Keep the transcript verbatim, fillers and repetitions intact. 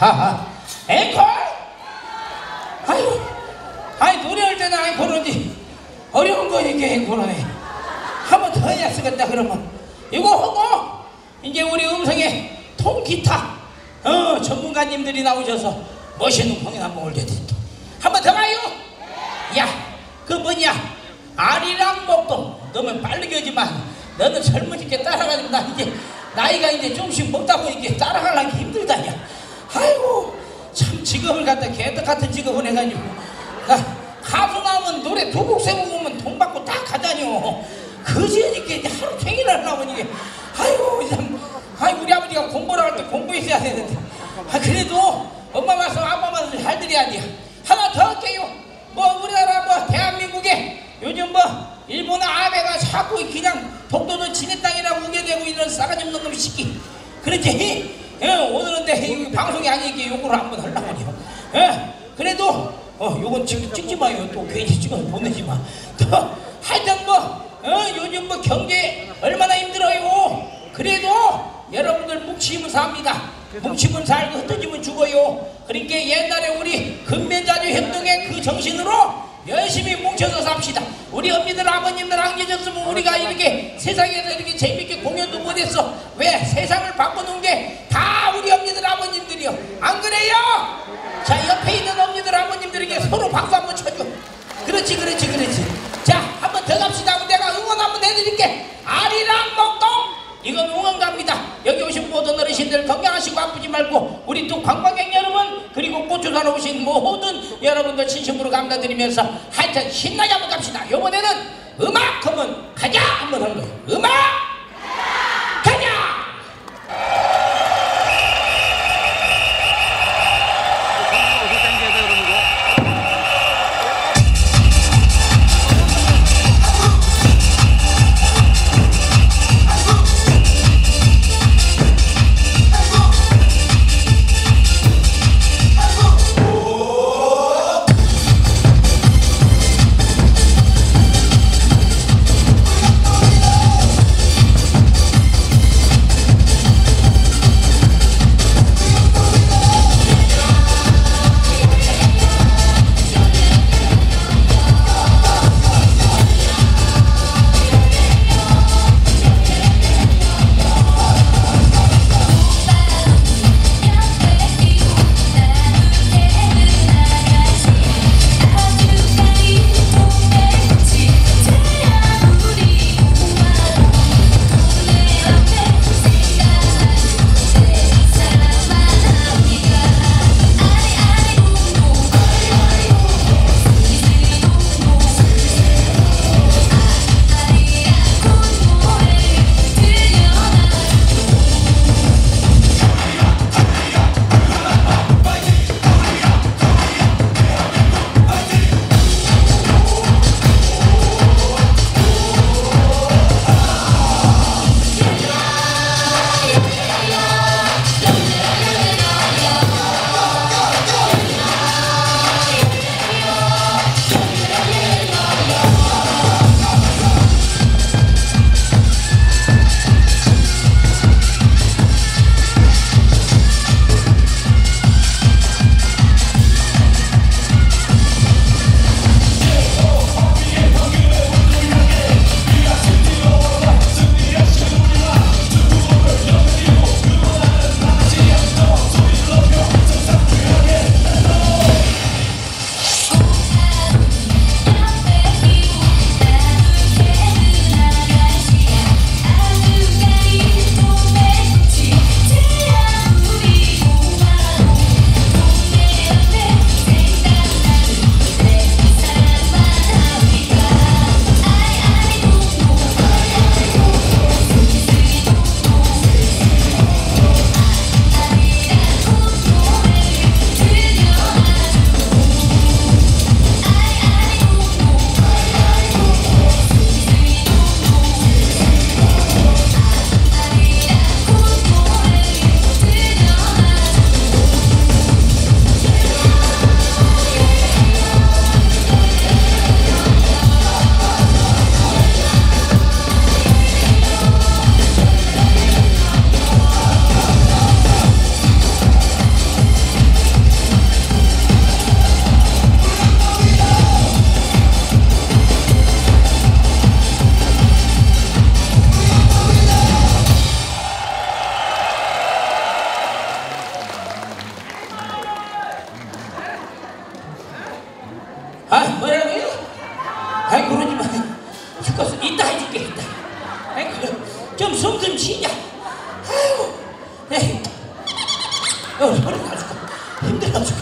하하. 앵콜? 아유, 아니 노래할 때는 앵콜인지 어려운 거 이렇게 앵콜하네. 한 번 더 해야 쓰겠다 그러면. 이거 하고 이제 우리 음성에 통기타 어 전문가님들이 나오셔서 멋있는 공연 한번 올려드릴게요. 한 번 더 가요. 야, 그 뭐냐 아리랑 먹동 너무 빠르게 하지만 너는 젊으니까 따라가지고 나 이제 나이가 이제 조금씩 먹다 보니까 따라가려기 힘들다. 야, 아이고 참 직업을 갖다 개떡 같은 직업을 해가지고 아, 가수 나오면 노래 두 곡 세 곡 오면 돈 받고 딱 가자뇨. 그지니까 이제 하루 종일 하려고 이게 아이고 참 아이 우리 아버지가 공부를 할 때 공부했어야 되는데 아 그래도 엄마 말씀 아빠 말씀 잘 드려야지. 하나 더 할게요. 뭐 우리나라 뭐 대한민국에 요즘 뭐 일본의 아베가 자꾸 그냥 독도는 지네 땅이라고 우겨대고 이런 싸가지 없는 놈 시키 그렇지? 예, 오늘은 내 방송이 아니기에 요거를 한번 하려고 해요. 예, 그래도 어 요건 지금 찍지 마요. 또 괜히 찍어서 보내지 마. 또 하여튼 뭐 어, 요즘 뭐 경제 얼마나 힘들어요. 그래도 여러분들 뭉치면 삽니다. 뭉치면 살고 흩어지면 죽어요. 그러니까 옛날에 우리 근면자주 협동의 그 정신으로 열심히 뭉쳐서 삽시다. 우리 언니들 아버님들 안 계셨으면 우리가 이렇게 세상에서 이렇게 재밌게 공연도 못했어. 왜? 세상을 바꿔놓은 게 다 우리 언니들 아버님들이요. 안 그래요? 자, 옆에 있는 언니들 아버님들에게 서로 박수 한번 쳐줘. 그렇지 그렇지 그렇지. 자, 한번 더 갑시다. 내가 응원 한번 해드릴게. 아리랑 먹동 이건 응원갑니다. 여기 오신 모든 어르신들 건강하시고 아프지 말고 우리 또 관광객 여러분 그리고 꽃주 사러 오신 모든 여러분들 진심으로 감사드리면서 하여튼 신나게 한번 갑시다. 요번에는 음악 하면 가자 한번 하는 거예요. 음악 가자. 그러지만 죽겠어. 이따 해줄게 이따. 아이고 좀 숨 좀 쉬자. 아이고 에이 어, 허리 나 죽어. 힘들어 죽어.